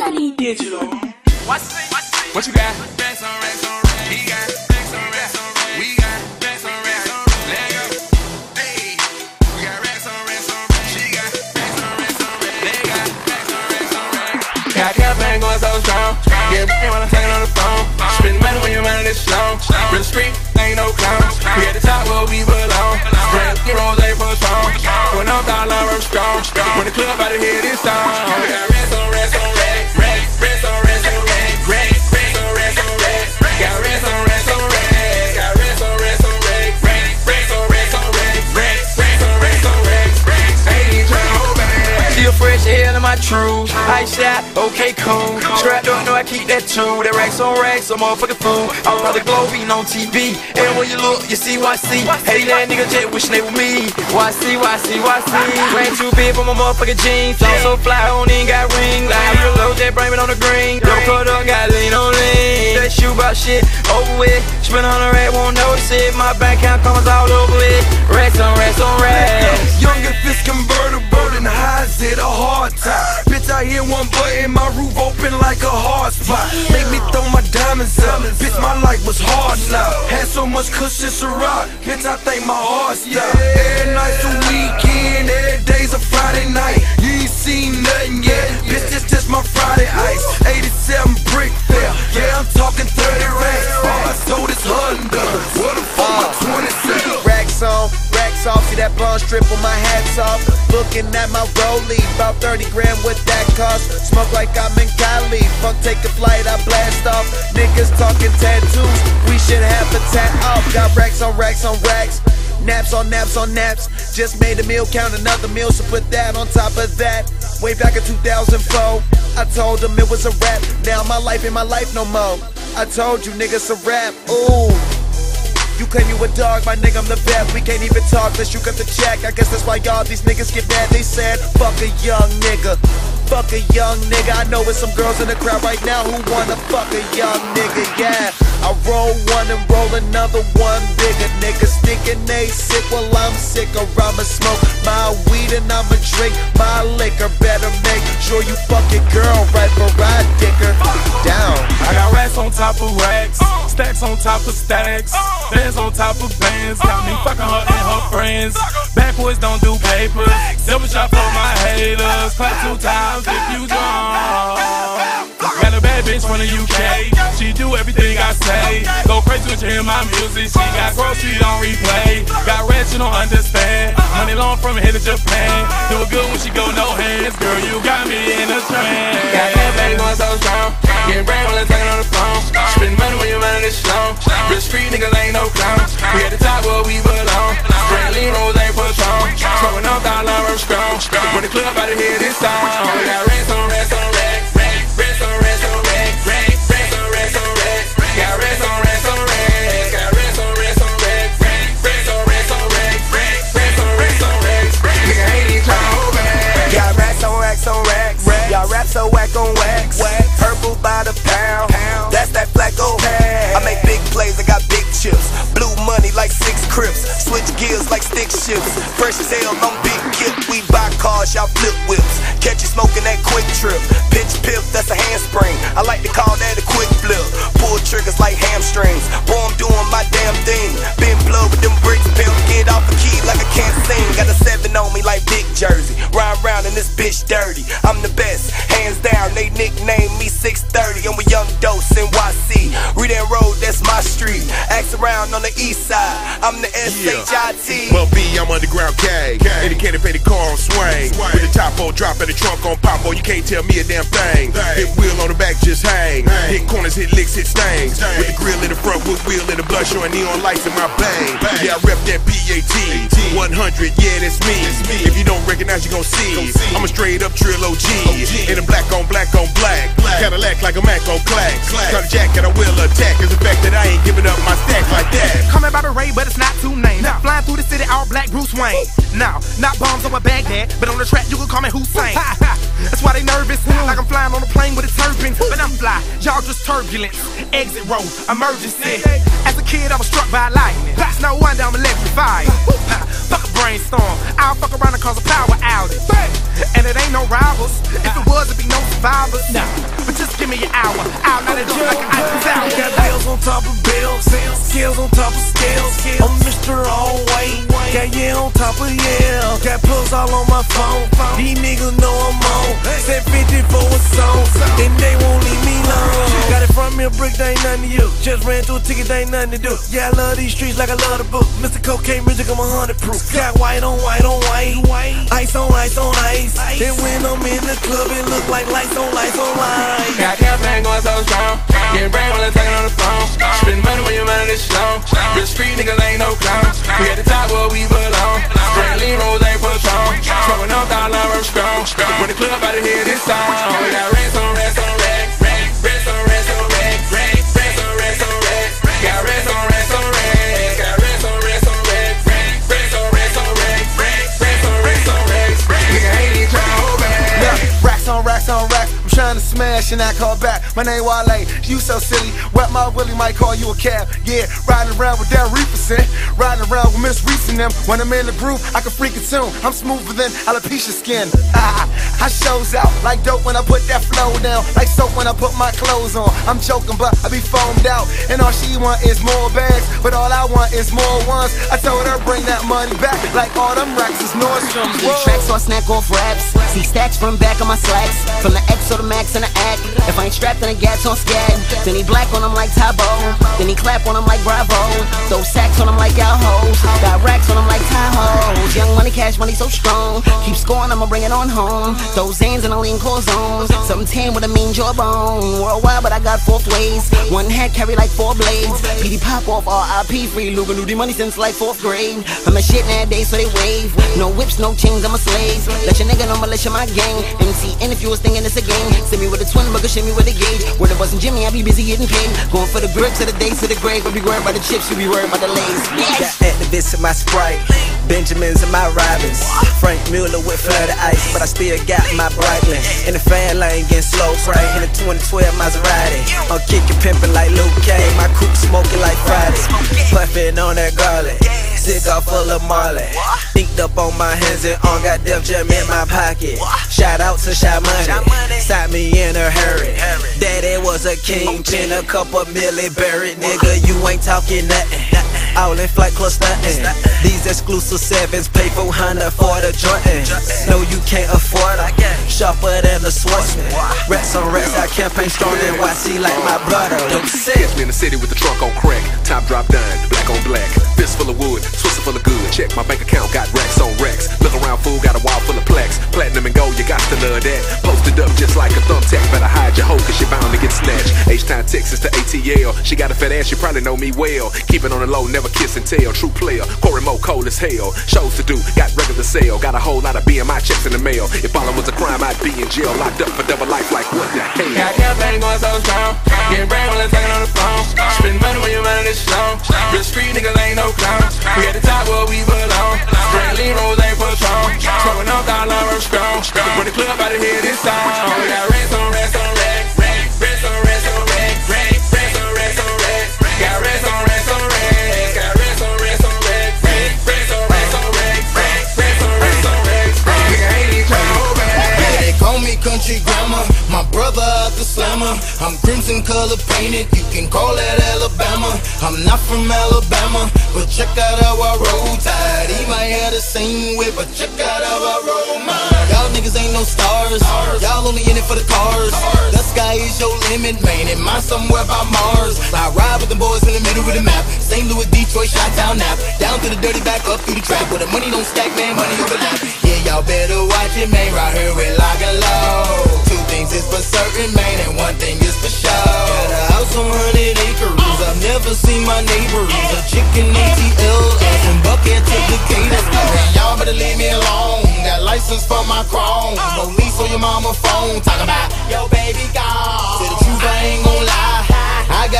Italy. D'Angelo. What you got? Racks on racks on racks. He got racks on racks on racks. We got racks on racks on racks. Let go. Hey, we got racks on racks on racks. She got racks on racks on racks. They got racks on racks on racks. Got campaign going so strong. Get money when I'm talking on the phone. Spend money when your money this long. Real street, ain't no clown. We at the top where we belong. Brand new rolls ain't for strong. When I'm down, I'm strong. When the club out of here, this song. We got racks on racks on racks. Racks on racks on racks. Racks on racks on racks. Got racks on racks on racks. Got racks on racks on racks. Racks on racks on racks. Racks on racks on racks. Ain't even tryna hold back. Still fresh ahead of my truth. Ice shot, okay, cool. Strapped up, know I keep that too. That racks on racks, some motherfucking fool. I'm probably glowing on TV. And when you look, you see YC. Hey, that nigga jet wishing they were me. YC. Ran too big for my motherfucking jeans. I'm so fly, I don't even got rings. Like real low, jet bring me on the green. Don't cut up, got lean on lean. That shoe about shit, over with. Spend on the rack, won't notice it. My bank account comes all over it. Racks on racks on racks. Younger fist convertible and highs hit a hard time. Bitch, I hear one button, my roof open like a hard spot. Make me throw my diamonds up. Bitch, my life was hard now. Had so much cushion Ciroc. Bitch, I think my heart stopped. Every night's a weekend, every day's a Friday night. You ain't seen nothing yet. Bitch, it's just my Friday ice. 87 brick fair. Yeah, I'm talking 30 racks. All I sold is Hondas. What the fuck, my 27? Racks on, racks off. See that bond strip with my hats off. Looking at my rollie, about 30 grand what that cost. Smoke like I'm in Cali. Fuck, take a flight, I blast off. Niggas talking tattoos, we should have a tat off. Got racks on racks on racks. Naps on naps on naps. Just made a meal, count another meal, so put that on top of that. Way back in 2004, I told them it was a rap. Now my life ain't my life no more. I told you niggas a rap, ooh. You claim you a dog, my nigga, I'm the best. We can't even talk unless you got the check. I guess that's why y'all these niggas get mad. They said, fuck a young nigga. Fuck a young nigga. I know there's some girls in the crowd right now who wanna fuck a young nigga, yeah. I roll one and roll another one bigger. Niggas thinking they sick, well I'm sick. Or I'ma smoke my weed and I'ma drink my liquor. Better make sure you fuck your girl right for I dick her down. I got racks on top of racks, stacks on top of stacks, bands on top of bands. Got me fucking her and her friends. Backwards don't do papers. Double shot for my haters. Clap 2 times if you drunk. Got a bad bitch from the UK. She do everything I say. Go crazy when you hear my music. She got groceries on replay. Got rats you don't understand. Money long from here to Japan. Do it good when she go no hands. Girl, you got me in a trance. Got everybody going so strong. Getting brain while I'm talking on the phone. Spend money when your money this long. Real street niggas ain't no clowns. We at the top where we belong. Brand lean rolls ain't for strong. Smoking up down low, I'm strong. When the club out of here, this song. We got racks on racks on racks. Racks on racks on racks. Racks on racks on racks. Got racks on racks on racks. Got racks on racks on racks. Racks on racks on racks. Racks on racks on racks. Nigga ain't even tryna hold back. Got racks on racks on racks. Y'all rap so whack on wax. Purple by the pound. That's that Flacco. I make big plays, I got big chips. Blue money like 6 Crips. Switch gears like stick shifts. Fresh as hell on big kip. We buy cars, y'all flip whips. Catch you smoking that quick trip. Pitch pip, that's a handspring. I like to call that a quick flip. Pull triggers like hamstrings. Boy, I'm doing my damn thing. Been blood with them bricks. Pimp, get off the key like I can't sing. Got a 7 on me like Dick Jersey. Ride around in this bitch dirty. I'm the best, hands down. They nickname me 630. I'm a young dose NYC. Read that road, that's my street. Axe around on the east side. I'm the SHIT. Well, B, I'm underground K. Indicator, pay the car on swing. With the top on drop and the trunk on pop, you can't tell me a damn thing. Hit wheel on the back, just hang. Hit corners, hit licks, hit stains. With the grill in the front, with wheel in the blood, showing neon lights in my bang. Yeah, I rep that PAT. 100, yeah, that's me. If you don't recognize, you gon' see. I'm a straight up trill OG. In a black on black on black. Cadillac like a Mac on clack. Cut a jacket, I will attack. Is the fact that I ain't giving up my stack like that. Coming by the Ray, but it's not too named. Now, flying through the city, all black Bruce Wayne. Now, not bombs over Baghdad, but on the track you can call me Hussein. That's why Why they nervous? Like I'm flying on a plane with a turbine. But I'm fly, y'all just turbulence. Exit road, emergency. As a kid, I was struck by lightning. It's no wonder I'm electrified. Fuck a brainstorm. I'll fuck around and cause a power outage. And it ain't no rivals. If it was, it'd be no survivors. But just give me an hour. I'll not do like an ice out. Got bills on top of bills, scales on top of scales. I'm Mr. Always. Got yeah on top of yeah. Got plugs all on my phone. These niggas know I'm on. Said 50 for a song, and they won't leave me alone. Got it from me a brick, they ain't nothing to you. Just ran through a ticket, they ain't nothing to do. Yeah, I love these streets like I love the book. Mr. Cocaine Music, I'm 100 proof. Got white on white on white, ice on ice on ice. Then when I'm in the club, it look like lights on lights. Got campaign going so strong. Getting brain while I'm talking on the phone. Spend money when your money this slow. Real street niggas ain't no clowns. We at the top where we belong. Straight lean rolls ain't Patron. Smoking up all our strong. When the club out of here this song. We got racks on racks on racks. Racks on racks on racks. Racks on racks on racks. Got racks on racks on racks. Got racks on racks on racks. Racks on racks on racks. Racks on racks on racks. Nigga ain't even tryna hold back. Racks on racks on racks. I'm trying to smash and I call back. My name Wale, you so silly. Wet my Willie might call you a cab. Yeah, riding around with that reefer scent. Riding around with Miss Reese and them. When I'm in the groove, I can freak it tune. I'm smoother than alopecia skin. I shows out like dope when I put that flow down. Like soap when I put my clothes on. I'm joking, but I be foamed out. And all she want is more bags, but all I want is more ones. I told her bring that money back. Like all them racks is Nordstrom's. Tracks on snack off raps. See stacks from back of my slacks. From the X to the max and the act. If I ain't strapped, then the gats on scat. Then he black on him like Tabo. Then he clap on him like Bravo. Those sacks on him like y'all hoes. Got racks on him like Tahoes. Young money, cash money so strong. Keep scoring, I'ma bring it on home. Those Zans and the lean core zones. Something tan with a mean jawbone. Worldwide, but I got 4 ways. One head carry like 4 blades. PD pop off, RIP free. Luga knew the money since like 4th grade. I'm a shit nowadays, so they wave. No whips, no chains, I'm a slave. Let your nigga know militia my gang. MC, and if you was thinking it's a game, send me with a twin bugger, shimmy with a gauge. Where it wasn't Jimmy, I be busy getting paid. Going for the grips of the days to the grave. I be worried about the chips, you be worried about the lays. Got activists in my Sprite, Benjamins in my Robins, Frank Mueller with flooded ice, but I still got my Breitling. In the fan lane getting slow right in the 2012 Maserati. I'm kicking pimping like Luke K, my coupe smoking like Friday, puffing on that garlic, cigar full of Marley, inked up on my hands and on, got Def Jam in my pocket. Shout out to Shy Money, signed me in a hurry. Daddy was a kingpin, a couple million buried, nigga, you ain't talking nothing. All in flight plus nothing. These exclusive 7s pay 400 for the Jordans. No, you can't afford it. Sharper than the Swartzman. Rats on rats, I campaign strong in YC like my brother. Catch me in the city with the trunk on crack, top drop down, black on black, fist full of wood, twisted full of good. Check my bank account, got racks on racks. Look around, fool, got a wall full of plaques. Platinum and gold, you got to love that. Posted up just like a thumbtack. Better hide your hoe, cause she bound to get snatched. H-Town, Texas to ATL. She got a fat ass, you probably know me well. Keep it on the low, never kiss and tell. True player, Corey Mo, cold as hell. Shows to do, got regular sale. Got a whole lot of BMI checks in the mail. If all was a crime, I'd be in jail. Locked up for double life, like what the hell? Got campaign going so strong. Getting brain while I'm talking on the phone. Spend money when your money this slow. Real street niggas ain't no clowns. We at the top where we belong. Straight lean rolls ain't Patron. Smoking up all our strong. When the club out of here this song. We got racks on racks on racks. Racks on racks on racks. Racks on racks on racks. Got racks on racks on racks. Got racks on racks on racks. Racks on racks on racks. Racks on racks on racks. Nigga ain't even tryna hold back. They call me country grammar, my brother out the slammer. I'm crimson color painted, you can call that Alabama. I'm not from Alabama, but check out how I roll tide. He might have the same whip, but check out how I roll mine. Y'all niggas ain't no stars, y'all only in it for the cars. The sky is your limit, man, and mine somewhere by Mars. I ride with the boys in the middle of the map. St. Louis, Detroit, Chi-Town, Nap. Down to the dirty, back up through the trap. Where the money don't stack, man, money overlap. Yeah, y'all better watch it, man, right here we lock and low. 2 things is for certain, man, and 1 thing is for sure. Got a house on 100 acres, I've never seen my neighbors. A chicken ATL, from Buckhead to Decatur. Y'all better leave me alone, got license for my chrome. Police on your mama phone, talking about, yo baby gone. To the truth, I ain't gon' lie, I got so many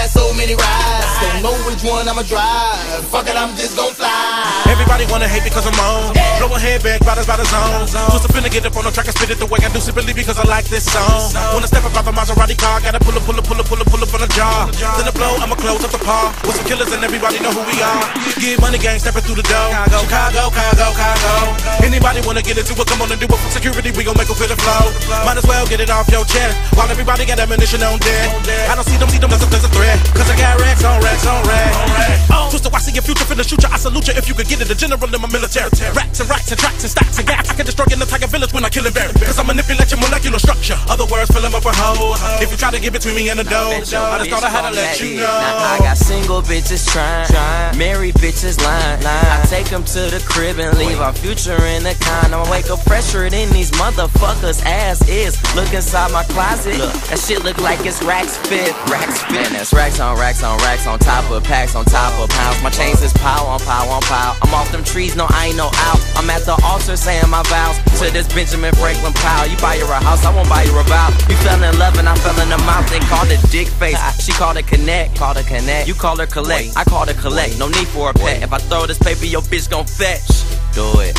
many rides. Don't know which one I'ma drive. Fuck it, I'm just gon' fly. Everybody wanna hate because I'm on. Blow a head back, riders by the zone. Just finna get up on the track and spit it the way I do simply because I like this song. Wanna step up out the Maserati car, gotta pull up on the jar. Then the blow, I'ma close up the par. With some killers and everybody know who we are. Get money gang stepping through the door. Chicago. Anybody wanna get into it, come on and do it for security, we gon' make a fit the flow. Might as well get it off your chest, while everybody got ammunition on deck. I don't see them as a threat, cause I got racks on racks. Twister, I see your future finna shoot you, I salute you if you could get it, a general in my military. Racks and tracks and stacks and gaps, I can destroy an entire village when I kill it, cause I manipulate your molecular structure. Other words, fill them up with hoes, if you try to give it to me in the dough. I just thought I had to let you know. Now I got single bitches trying, married bitches lying. I take them to the crib and leave our future in the kind. I'ma wake up fresher than these motherfuckers' ass is. Look inside my closet, look, that shit look like it's racks fit. Man, that's racks on racks on racks on top of packs on top of pounds. My chains is pile on pile on pile. I'm off them trees, no I ain't no out. I'm at the altar saying my vows to this Benjamin Franklin pile. You buy her a house, I won't buy you a vow. You fell in love and I fell in the mouth. They called it dick face, she called it connect. You call her collect, I call her collect. No need for a pet. If I throw this paper, your bitch gon' fetch. Do it.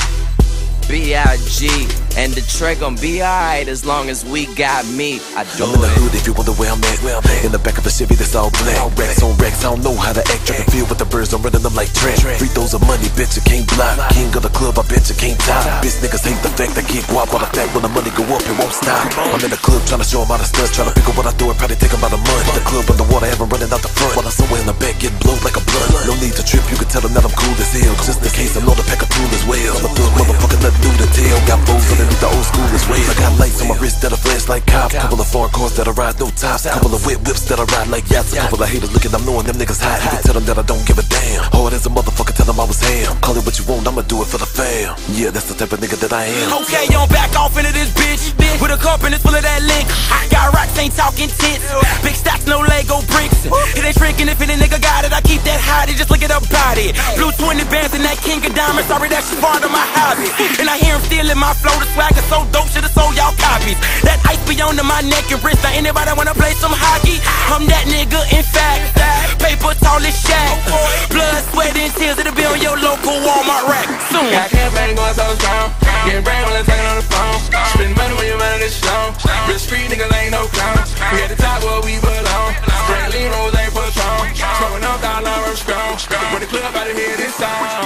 B.I.G. and the Trey gon' be alright as long as we got me. I do I'm in the hood if you wonder where I'm at. In the back of a Chevy that's all black. Racks on racks, I don't know how to act. Track and field with the birds, I'm running them like track. Free throws of money, bitch, you can't block. King of the club, I bet you can't top. Bitch niggas hate the fact I get guap. While the fact when the money go up, it won't stop. I'm in the club trying to show them all the studs. Trying to pick up what I do and probably take them by the money. The club underwater, haven't running out the front. While I'm somewhere in the back getting blown like a blunt. No need to trip, you can tell them that I'm cool as hell. Just in case I know the pack of tool as well. I'm a thug motherfucker, nothing new to tell. Got foes underneath the old school as well. I got lights on my wrist that'll flash like cops. Couple of foreign cars that'll ride no tops. Couple of whips that'll ride like yachts. A couple of haters looking, I'm knowing them niggas hot. You can tell them that I don't give a damn. Hard as a motherfucker, tell them I was ham. Call it what you want, I'ma do it for the fam. Yeah, that's the type of nigga that I am. Okay, you don't back off into this bitch with a cup and it's full of that link. Got rocks, ain't talking tits. Big stacks, no Lego bricks. It ain't shrinking if any nigga got it. I keep that hottie, just look at her body. Blue 20 bands and that king of diamonds. Sorry, that's just part of my hobby. And I hear him stealing my flow. The swag is so dope, should've sold y'all copies. That ice be under my neck and wrist. Now anybody wanna play some hockey? I'm that nigga, in fact. Paper tall as Shaq. Blood, sweat, and tears. It'll be on your local Walmart rack soon. Got campaign going so strong. Getting brain while I'm talking on the phone. Spend money when you're running this show. Real street niggas ain't no clowns. We at the top where we belong. Straight lean rolls ain't Patron. Smoking up, dollar strong. When the club out of here this song.